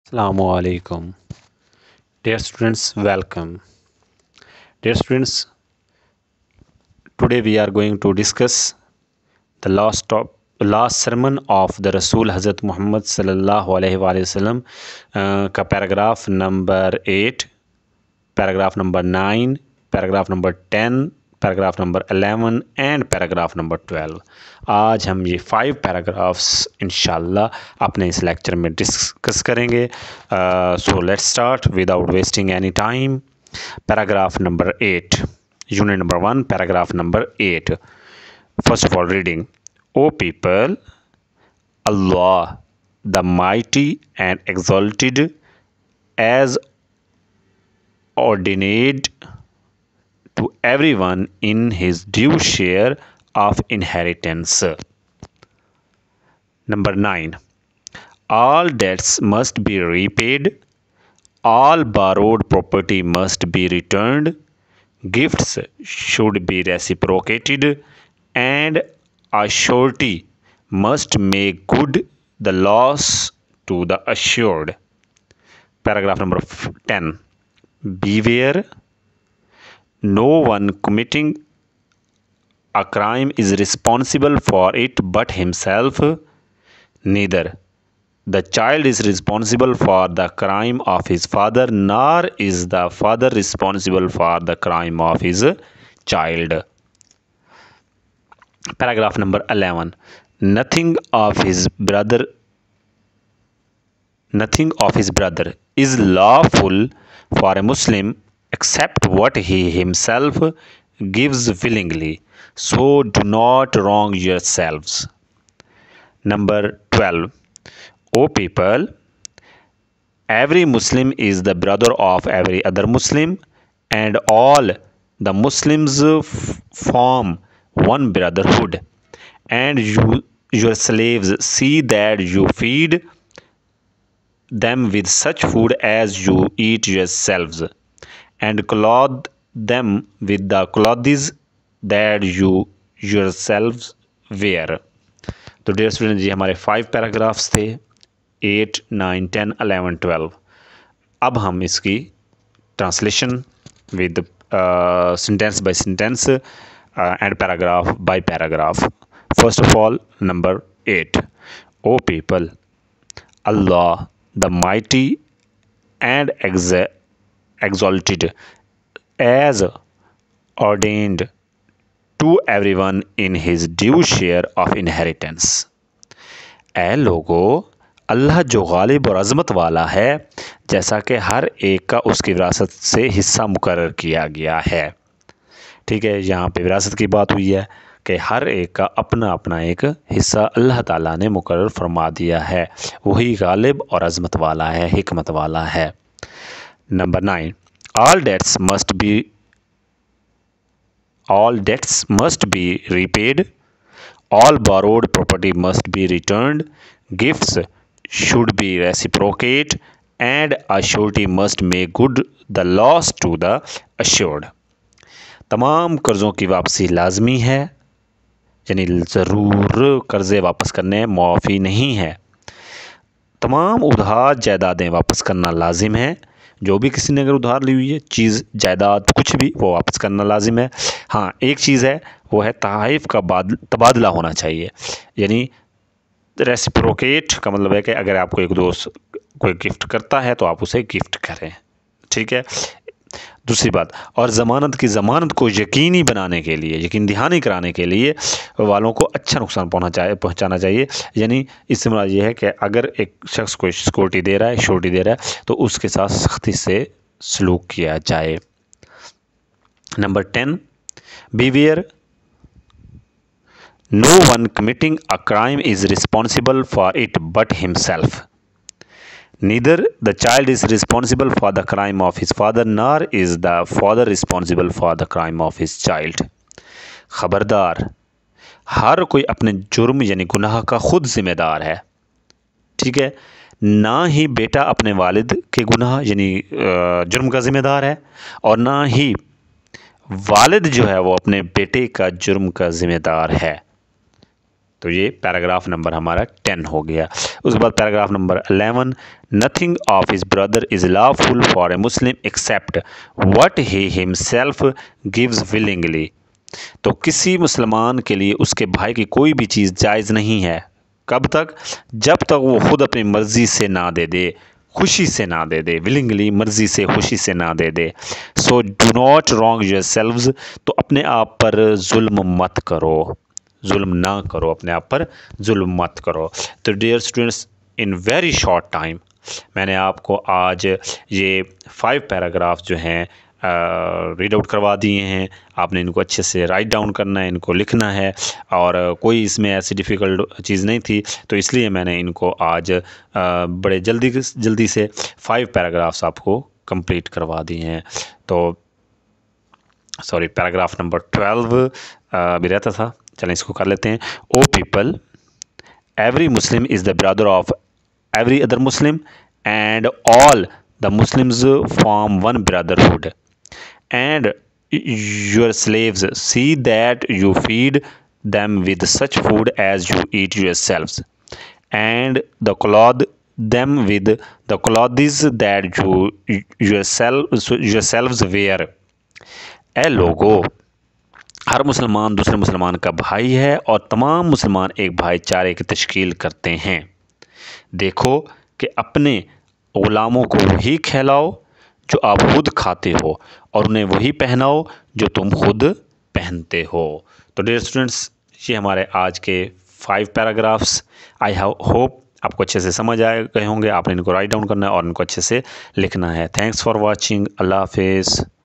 Assalamualaikum. Dear students, welcome. Dear students, today we are going to discuss the last sermon of the Rasul Hazrat Muhammad sallallahu alaihi wasallam का paragraph number 8, paragraph number 9, paragraph number 10, paragraph number 11 and paragraph number 12। आज हम ये 5 paragraphs इंशाल्लाह अपने इस lecture में discuss करेंगे। So let's start without wasting any time. Paragraph number 8, unit number 1, paragraph number 8। First of all reading. O people, Allah the mighty and exalted has ordained to everyone in his due share of inheritance. Number 9. All debts must be repaid, all borrowed property must be returned, gifts should be reciprocated, and a surety must make good the loss to the assured. Paragraph number 10. Beware, no one committing a crime is responsible for it but himself, neither the child is responsible for the crime of his father, nor is the father responsible for the crime of his child. Paragraph number 11. Nothing of his brother is lawful for a Muslim except what he himself gives willingly. So do not wrong yourselves. Number 12. O people, every Muslim is the brother of every other Muslim, and all the Muslims form one brotherhood, and your slaves see that you feed them with such food as you eat yourselves, and clothe them with the clothes that you yourselves wear. तो dear student, ये हमारे 5 paragraphs थे, 8, 9, 10, 11, 12। अब हम इसकी translation with sentence by sentence and paragraph by paragraph. First of all, number 8. O people, Allah the mighty and exalted has ordained to everyone in his due share of inheritance. ऐ लोगो, अल्लाह जो गालिब और अज़मत वाला है, जैसा कि हर एक का उसकी विरासत से हिस्सा मुकर्रर किया गया है। ठीक है, यहाँ पे विरासत की बात हुई है कि हर एक का अपना अपना एक हिस्सा अल्लाह ताला ने मुकर्रर फरमा दिया है। वही गालिब और अज़मत वाला है, हिकमत वाला है। Number 9. All debts must be repaid, all borrowed property must be returned, gifts should be reciprocate, and a surety must make good the loss to the assured. तमाम कर्ज़ों की वापसी लाजमी है, यानी ज़रूर कर्ज़े वापस करने, मुआफ़ी नहीं है। तमाम उधार जायदादें वापस करना लाजिम है। जो भी किसी ने अगर उधार ली हुई है, चीज़, जायदाद, कुछ भी, वो वापस करना लाजिम है। हाँ, एक चीज़ है, वो है तहाइफ़ का तबादला होना चाहिए। यानी रेसिप्रोकेट का मतलब है कि अगर आपको एक दोस्त कोई गिफ्ट करता है तो आप उसे गिफ्ट करें। ठीक है। दूसरी बात, और ज़मानत को यकीनी बनाने के लिए, यकीन दहानी कराने के लिए वालों को अच्छा नुकसान पहुंचाना चाहिए। यानी इससे मुराद ये है कि अगर एक शख्स कोई सिक्योरिटी दे रहा है, श्योरिटी दे रहा है, तो उसके साथ सख्ती से सलूक किया जाए। Number 10. Beware, no one committing a crime is responsible for it but himself. Neither the child is responsible for the crime of his father, nor is the father responsible for the crime of his child. खबरदार, हर कोई अपने जुर्म यानी गुनाह का खुद जिम्मेदार है। ठीक है, ना ही बेटा अपने वालिद के गुनाह यानी जुर्म का ज़िम्मेदार है, और ना ही वालिद जो है वो अपने बेटे का जुर्म का ज़िम्मेदार है। तो ये पैराग्राफ नंबर हमारा 10 हो गया। उसके बाद paragraph number 11, nothing of his brother is lawful for a Muslim except what he himself gives willingly. तो किसी मुसलमान के लिए उसके भाई की कोई भी चीज़ जायज़ नहीं है। कब तक? जब तक वो खुद अपनी मर्ज़ी से ना दे दे, खुशी से ना दे दे, विलिंगली, मर्ज़ी से, खुशी से ना दे दे। So do not wrong yourselves, तो अपने आप पर जुल्म मत करो, जुल्म ना करो, अपने आप पर जुल्म मत करो। तो dear students, in very short time मैंने आपको आज ये 5 पैराग्राफ जो हैं रीड आउट करवा दिए हैं। आपने इनको अच्छे से राइट डाउन करना है, इनको लिखना है, और कोई इसमें ऐसी डिफ़िकल्ट चीज़ नहीं थी, तो इसलिए मैंने इनको आज बड़े जल्दी से 5 पैराग्राफ्स आपको कंप्लीट करवा दिए हैं। तो सॉरी, पैराग्राफ नंबर 12 भी रहता था, चलें इसको कर लेते हैं। O people, every Muslim is the brother of every other Muslim, and all the Muslims form one brotherhood. And your slaves, see that you feed them with such food as you eat yourselves, and clothe them with the clothes that you yourselves wear. ए लोगो, हर मुसलमान दूसरे मुसलमान का भाई है और तमाम मुसलमान एक भाईचारे की तश्कील करते हैं। देखो कि अपने ग़ुलामों को वही खिलाओ जो आप खुद खाते हो, और उन्हें वही पहनाओ जो तुम खुद पहनते हो। तो डियर स्टूडेंट्स, ये हमारे आज के 5 पैराग्राफ्स, आई होप आपको अच्छे से समझ आए गए होंगे। आपने इनको राइट डाउन करना है और इनको अच्छे से लिखना है। Thanks for watching. अल्लाह हाफिज़।